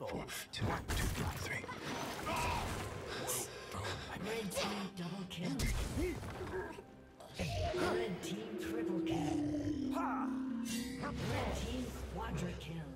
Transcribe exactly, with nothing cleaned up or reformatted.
four, two, two, three. Red team double kill. Red team triple kill. Red team quadra kill.